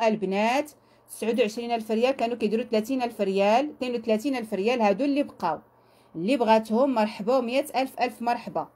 البنات 29,000 ريال، كانوا كيديروا 30,000 ريال، 32,000 ريال. هادو اللي بقاو، اللي بغاتهم مرحبا، و100,000 ألف مرحبا.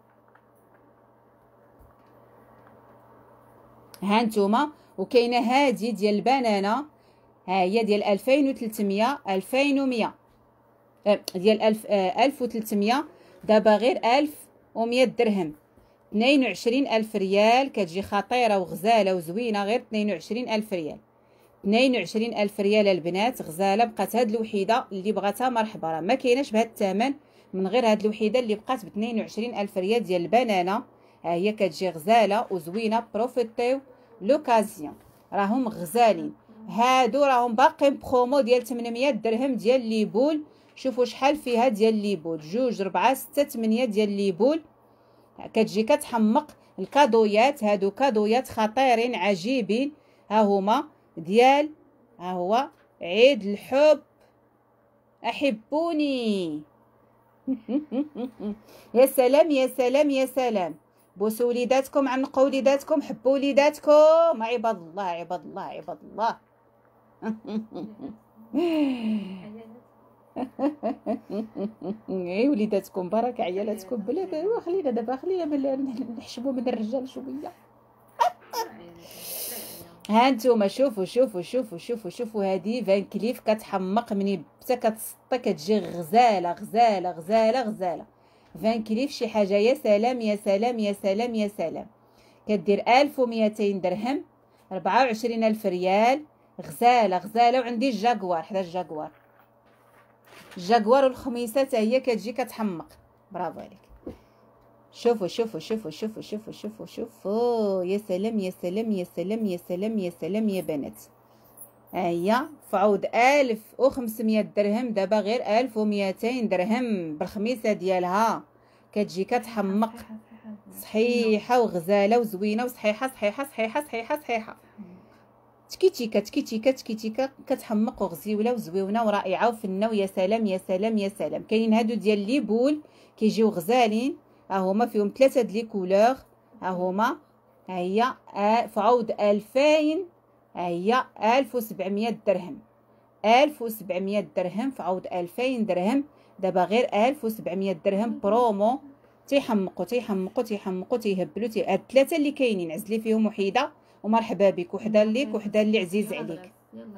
ها نتوما. وكاينه هادي ديال البنانه، ها هي ديال 2300، 2100 ديال 1300، دابا غير 1100 درهم، 22,000 ريال. كتجي خطيره وغزاله وزوينه، غير 22,000 ريال. 22,000 ريال البنات، غزاله. بقات هاد الوحيده اللي بغاتها مرحبا، راه ما كايناش بهاد الثمن من غير هاد الوحيده اللي بقات ب 22,000 ريال ديال البنانه. ها هي كتجي غزاله وزوينه، بروفيتيو لوكازيون، راهم غزالين. هادو راهم باقيين برومو ديال 800 درهم ديال ليبول. شوفوا شحال فيها ديال ليبول، 2 4 6 8 ديال ليبول. كتجي كتحمق. الكادويات هادو كادويات خطيرين عجيبين. ها هما ديال، ها هو عيد الحب، احبوني. يا سلام يا سلام يا سلام. بوسوا وليداتكم، عنقوا وليداتكم، حبوا وليداتكم. عباد الله عباد الله عباد الله. اي وليداتكم بركه، عيالاتكم بلا. خلينا دابا، خلينا نحشموا من الرجال شويه. ها نتوما شوفوا شوفوا شوفوا شوفوا شوفوا. هادي فان كليف كتحمق، مني بتا كتسطى كتجي غزاله غزاله غزاله غزاله. فان كليف شي حاجه. يا سلام يا سلام يا سلام يا سلام. كدير 1200 درهم، 24,000 ريال. غزاله غزاله. وعندي الجاكوار، حدا الجاكوار، الجاكوار والخميسه حتى هي كتجي كتحمق. برافو عليك. شوفوا شوفوا شوفوا شوفوا شوفوا شوفوا شوفوا. يا سلام يا سلام يا سلام يا سلام يا سلام يا بنات. ها هي فعوض 1500 درهم، دابا غير 1200 درهم بالخميسه ديالها. كتجي كتحمق، صحيحه وغزاله وزوينه وصحيحه صحيحه صحيحه صحيحه صحيحه. تكيتيكا تكيتيكا تكيتيكا، كتحمق وغزيوله وزويونه ورائعه وفنه. ويا سلام يا سلام يا سلام. كاينين هادو ديال لي بول كيجيو غزالين. ها هما فيهم 3 د لي كولور. ها هما، ها هي فعوض 2000. ها هي 1700 درهم، 1700 درهم فعوض 2000 درهم. دابا غير 1700 درهم برومو. تيحمقوا تيحمقوا تيحمقوا تيهبلوا. هاد الثلاثه اللي كاينين عزلي فيهم وحيده ومرحبا بك، وحده ليك وحده اللي عزيز عليك.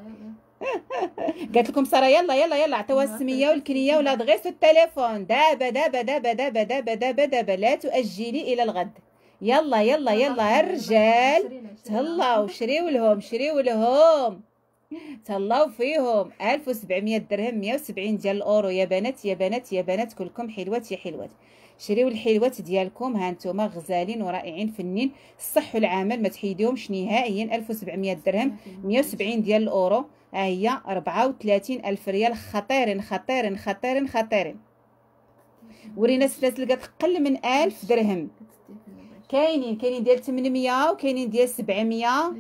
قالت لكم ساره يلا يلا يلا، عطيوها السميه والكنيه ولا غير التليفون. دابا دابا دابا دابا دابا دابا دابا، لا تؤجلي الى الغد. يلا يلا يلا الرجال تهلاو، شريو لهم شريو لهم، تهلاو فيهم. 1700 درهم، 170 ديال الاورو. يا بنات يا بنات يا بنات، كلكم حلوات يا حلوات. شريو الحلوات ديالكم. ها نتوما غزالين ورائعين فنين. الصح والعمل ما تحيديهمش نهائيا. 1700 درهم، 170 ديال الاورو. ها هي 34,000 ريال. خطيرين خطيرين خطيرين خطيرين. ورينا سلاسل قل من 1000 درهم. كاينين ديال 800 وكاينين ديال 700.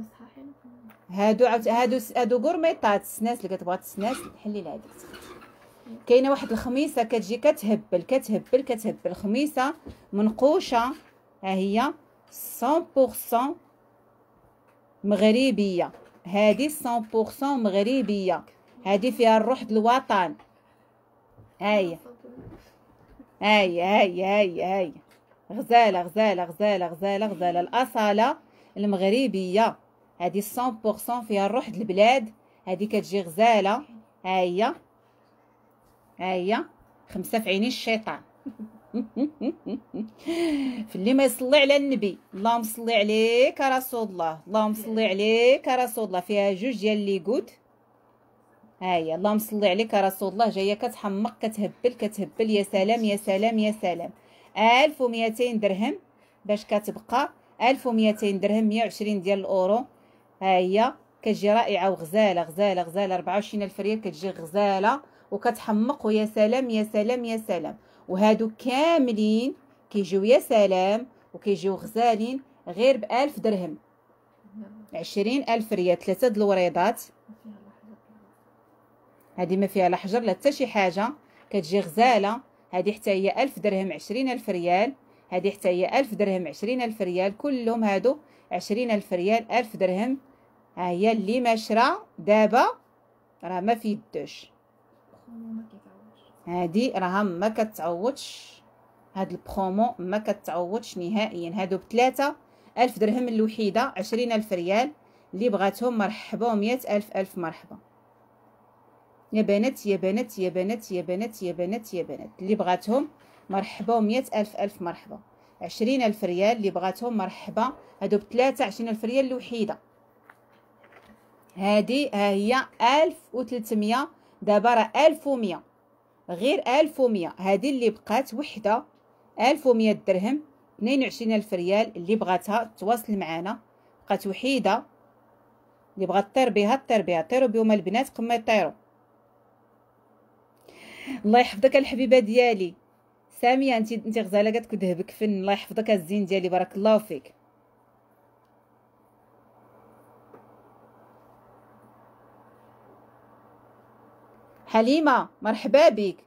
هادو غورميطات. السناس اللي كتبغى تسناس حلي لها هذيك. كاينه واحد الخميسه كتجي كتهبل كتهبل كتهبل. خميسه منقوشه. ها هي 100% مغربيه. هذه 100% مغربيه. هذه فيها الروح د الوطن. هاهي هاهي هاهي هاهي هاهي. غزاله غزاله غزاله غزاله غزاله. الاصاله المغربيه. هذه 100% فيها الروح د البلاد. هذه كتجي غزاله. ها هي ها هي 5 في عيني الشيطان. في اللي ما يصلي على النبي. اللهم صل عليك يا رسول الله، اللهم صل عليك يا رسول الله. فيها جوج ديال لي كود. ها هي اللهم صل عليك يا رسول الله. جايه كتحمق كتهبل كتهبل. يا سلام يا سلام يا سلام. 1200 درهم باش كتبقى. 1200 درهم، 120 ديال الاورو. ها هي كتجي رائعه وغزاله غزاله غزاله. 24,000 ريال كتجي غزاله وكتحمق. ويا سلام يا سلام يا سلام. وهادو كاملين كيجيو يا سلام وكيجيو غزالين غير ب1000 درهم، 20,000 ريال. 3 د الوريضات. هادي ما فيها لا حجر لا حتى شي حاجه. كتجي غزاله. هادي حتى هي 1000 درهم، 20,000 ريال. هادي حتى هي 1000 درهم، 20,000 ريال. كلهم هادو 20,000 ريال، 1000 درهم. ها هي اللي ما شرا دابا راه ما في يدوش. هادي راها ما كتعوضش، هاد البرومو ما كتعوضش نهائيا. هادو ب3000 درهم الوحيده، 20,000 ريال. اللي بغاتهم مرحبا، و100,000 ألف مرحبا يا بنات يا بنات يا بنات يا بنات يا بنات يا بنات. اللي بغاتهم مرحبا، و100,000 ألف مرحبا. 20,000 ريال اللي بغاتهم مرحبا. هادو ب3 20,000 ريال الوحيده. هادي ها هي 1300، دابا راه 1100، غير 1100. هادي اللي بقات وحده 1100 درهم، 22,000 ريال. اللي بغاتها تواصل معنا، بقات وحيده. اللي بغات طير بها طير بها، طيروا بهم البنات قبل ما يطيروا. الله يحفظك الحبيبه ديالي ساميه، انت غزاله قالت كدهبك فن. الله يحفظك الزين ديالي، بارك الله فيك. حليمه مرحبا بك،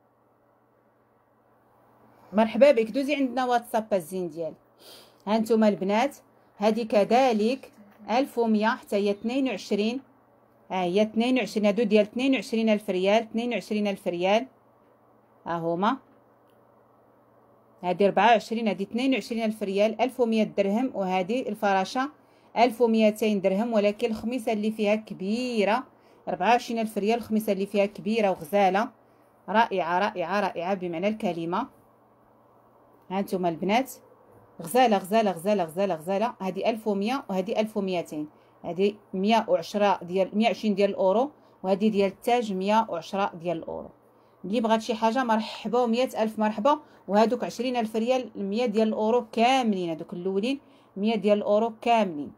مرحبا بك. دوزي عندنا واتساب الزين ديالي. ها انتم البنات، هذه كذلك 1100 حتى هي 22. ها هي 22، هادو ديال 22,000 ريال، 22,000 ريال. ها هما هادي 24، هادي 22,000 ريال، 1100 درهم. وهذه الفراشه 1200 درهم، ولكن الخميسه اللي فيها كبيره. 24,000 ريال، الخميسه اللي فيها كبيره وغزاله، رائعه رائعه رائعه بمعنى الكلمه. ها انتم البنات، غزاله غزاله غزاله غزاله غزاله. هذه 1100 وهذه 1200. هذه 110 ديال 120 ديال الاورو، وهذه ديال التاج 110 ديال الاورو. اللي بغات شي حاجه مرحبا، و100 الف مرحبا. وهذوك 20,000 ريال 100 ديال الاورو كاملين، هذوك الاولين 100 ديال الاورو كاملين.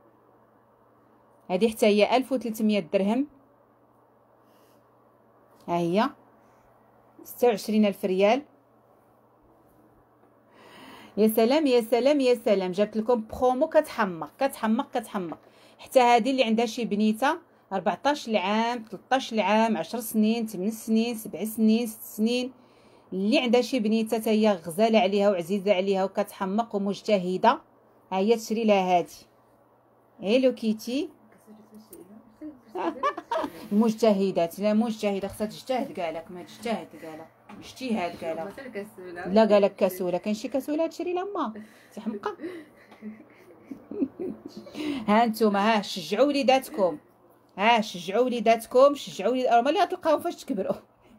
هذه حتى هي 1300 درهم. ها هي 26,000 ريال. يا سلام يا سلام يا سلام، جبت لكم برومو كتحمق كتحمق كتحمق. حتى هذه اللي عندها شي بنيته 14 عام 13 عام 10 سنين 8 سنين 7 سنين 6 سنين، اللي عندها شي بنيته حتى هي غزاله عليها وعزيزه عليها وكتحمق ومجتهده، ها هي تشري لها هذه. هيلو كيتي مجتهدات. لا مجتهده خصها تجتهد، قالك ما تجتهد، قالك اجتهاد، قالك لا، قالك كسوله. كاين شي كسوله تشري لما تحمقه. ها انتم، ها شجعوا وليداتكم، ها شجعوا وليداتكم، شجعوا وليداتكم اللي غتلقاو فاش تكبروا.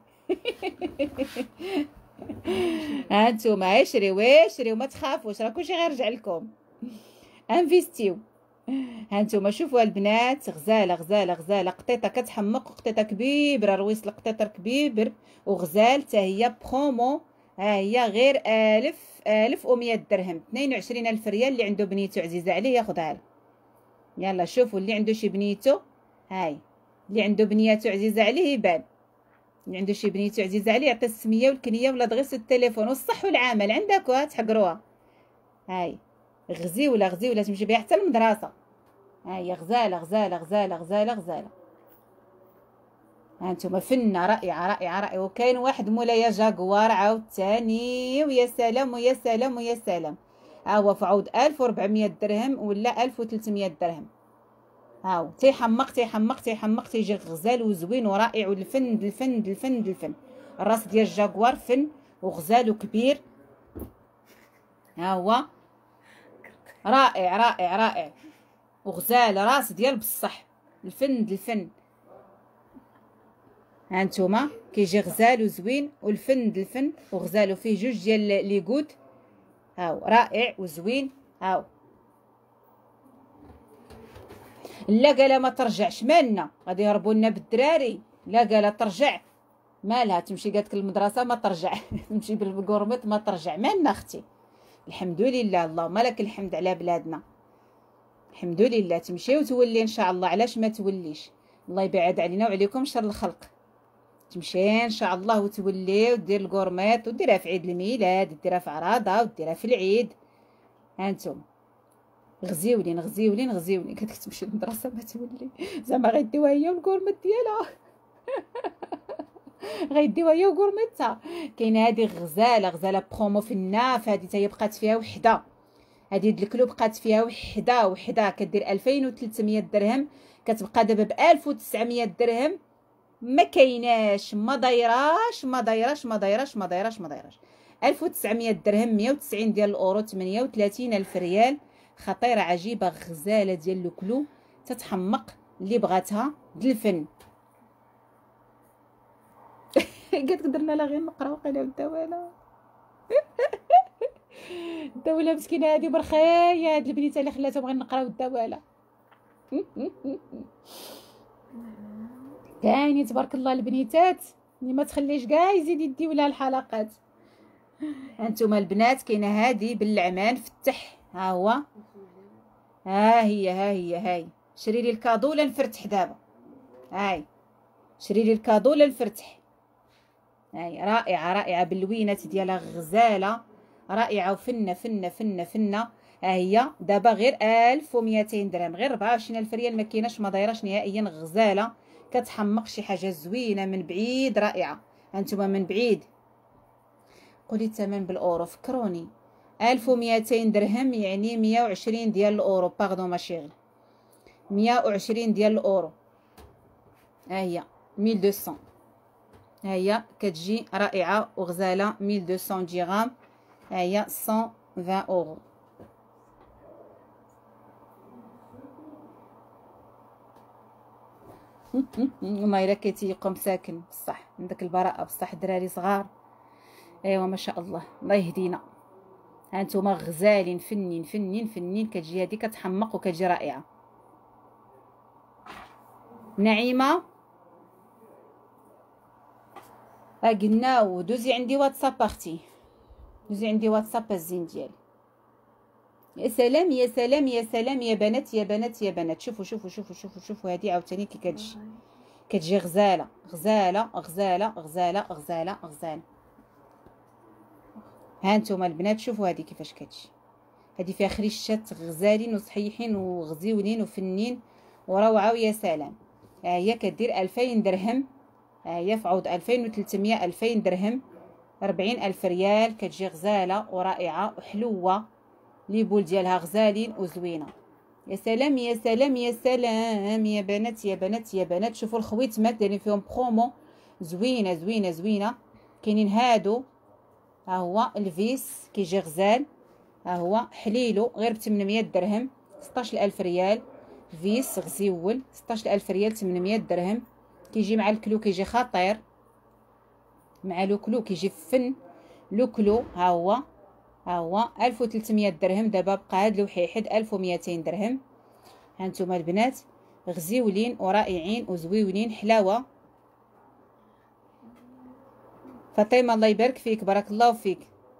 ها انتم، ها شريو شريو، ما تخافوش، راه كلشي غيرجع لكم. انفيستيو. ها انتم شوفوا البنات، غزاله غزاله غزاله، قطيطه كتحمق وقطيطه كبيبره، رويس القطيطه كبيبر وغزال حتى هي برومو. ها هي غير 1100 درهم، 22,000 ريال. اللي عنده بنيته عزيزه عليه ياخذها له. يلا شوفوا اللي عنده شي بنيته، هاي اللي عنده بنيته عزيزه عليه يبان. اللي عنده شي بنيته عزيزه عليه يعطي السميه والكنيه ولا دغيس التليفون والصح والعمل عندك تحقروها. هاي غزيوله غزيوله تمشي بها حتى المدرسه. ها هي غزاله غزاله غزاله غزاله غزاله. ها انتم فنه رائعه رائعه رائعه. وكاين واحد مولايا جاكوار عاوتاني، ويا سلام ويا سلام ويا سلام. ها هو فعوض 1400 درهم ولا 1300 درهم. هاو تيحمق تيحمق تيحمق، تيجي غزال وزوين ورائع، والفن الفن الفن الفن. الراس ديال الجاكوار فن وغزال وكبير. ها هو رائع رائع رائع وغزال، راس ديال بصح، الفن الفن. ها نتوما كيجي غزال وزوين والفن الفن وغزال، وفيه جوج ديال لي كود. هاو رائع وزوين. هاو لا قال ما ترجعش، مالنا غادي يهربوا لنا بالدراري. لا قال ترجع، مالها تمشي قالت المدرسه ما ترجع. تمشي بالكورميط ما ترجع، مالنا اختي. الحمد لله، اللهم لك الحمد على بلادنا، الحمد لله. تمشي وتولي ان شاء الله، علاش ما توليش؟ الله يبعد علينا وعليكم شر الخلق. تمشي ان شاء الله وتولي ودير الكورميط، وديرها في عيد الميلاد، ديرها في عراضه، وديرها في العيد. هانتم غزيولين غزيولين غزيولين. كتك تمشي للمدرسه ما تولي، زعما غيديوها هي والكورميط ديالها. غيديوها هي وكورميطها. كاينه هذه غزاله غزاله برومو في الناف، هذه حتى هي بقات فيها وحده. هذه الكلو بقات فيها وحده كدير 2300 درهم، كتبقى دابا ب 1900 درهم. ما كايناش، ما دايراش ما دايراش ما دايراش ما دايراش ما دايراش. 1900 درهم، 190 ديال الاورو، 38 الف ريال. خطيره عجيبه غزاله ديال الكلو تتحمق اللي بغاتها بالفن. قالت درنا لا غير نقرا وقيله الدواله. الدواله مسكينه هذه برخايه، هاد البنيته اللي خلاتهم غير نقراو الدواله. كاين تبارك الله البنيتات اللي ما تخليش كاع يزيد يديو لها الحلقات. هانتوما البنات كاينه هذه باللعمان فتح، ها هو، ها هي ها هي هاي. شري لي الكادو لا نفرتح دابا. هاي شري لي الكادو لا نفرتح. هاي رائعه رائعه باللوينات ديالها غزاله رائعه وفنه فنه فنه فنه. ها هي دابا غير 1200 درهم، غير 24000 ريال، ما كايناش ما دايراش نهائيا. غزاله كتحمق، شي حاجه زوينه من بعيد رائعه. هانتوما من بعيد قولي الثمن بالاورو فكروني. 1200 درهم يعني 120 ديال الاورو. باردون ماشي غير 120 ديال الاورو. ها هي 1200. ها هي كتجي رائعه وغزاله 1200 درهم. ها هي 120 اورو. وما الا كيتيقوا مساكن بصح من داك البراءه، بصح الدراري صغار. ايوا ما شاء الله، الله يهدينا. هانتوما غزالين فنين فنين فنين. كتجي هذه كتحمق وكتجي رائعه. نعيمه قلنا ودوزي عندي واتساب اختي، دوزي عندي واتساب الزين ديالي. يا سلام يا سلام يا سلام يا بنات يا بنات يا بنات. شوفوا شوفوا شوفوا شوفوا شوفوا هذه عاوتاني كي كتجي، كتجي غزاله غزاله غزاله غزاله غزاله غزاله. هانتوما البنات شوفوا هذه كيفاش كتجي. هذه فيها خريشات غزالين وصحيحين وغزيونين وفنين وروعه ويا سلام. ها هي كدير 2000 درهم. ها هي في عوض 2300 2000 درهم، 40000 ريال. كتجي غزاله ورائعه وحلوه. لي بول ديالها غزالين وزوينه. يا سلام يا سلام يا سلام يا بنات يا بنات يا بنات. شوفوا الخويتمات دايرين فيهم برومو زوينه زوينه زوينه. كاينين هادو، ها هو الفيس كيجي غزال، ها هو حليلو غير ب 800 درهم، 16000 ريال. فيس غزيول 16000 ريال 800 درهم. كيجي مع الكلو، كيجي خطير مع لو كلو، كيجي فن لو كلو. ها هو 1300 درهم. دابا بقى هاد الوحيد 1200 درهم. هانتوما البنات غزيولين ورائعين وزويونين حلاوه. فاطمه الله يبارك فيك، بارك الله فيك.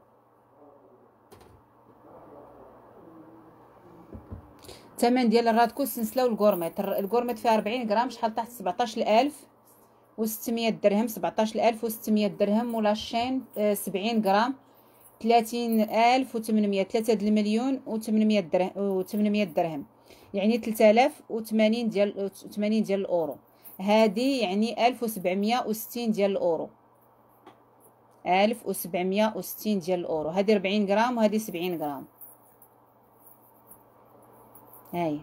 الثمن ديال الرادكو السنسله والكورميت. الكورميت فيها 40 غرام، شحال تحت 17600 درهم. 17600 درهم. ولا شين 70 غرام 30800. 3 المليون و800 درهم و800 درهم، يعني 3080 ديال 80 ديال الاورو. هذه يعني 1760 ديال الاورو. 1760 ديال الاورو. هذه 40 غرام وهذه 70 غرام. هاي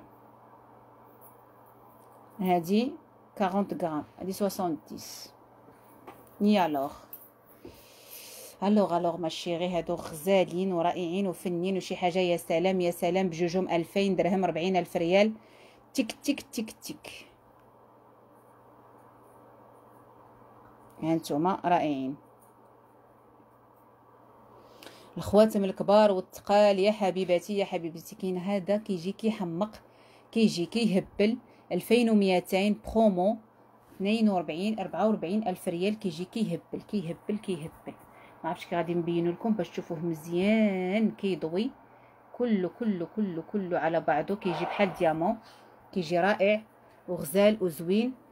هذه 40 غرام، هذه 70. ني الوغ ما شيري. هادو غزالين ورائعين وفنين وشي حاجه. يا سلام يا سلام. بجوجهم 2000 درهم، 40000 ريال. تيك تيك تيك تيك. هانتوما رائعين. الخواتم الكبار والثقال يا حبيباتي يا حبيبتي. كاين هذا كيجي كيحمق، كيجي كيهبل. 2200 برومو، 42 44 الف ريال. كيجي كيهبل كيهبل كيهبل. ما عرفتش كي غادي نبينو لكم باش تشوفوه مزيان. كيضوي كله كله كله كله على بعضه. كيجي بحال ديامون، كيجي رائع وغزال وزوين.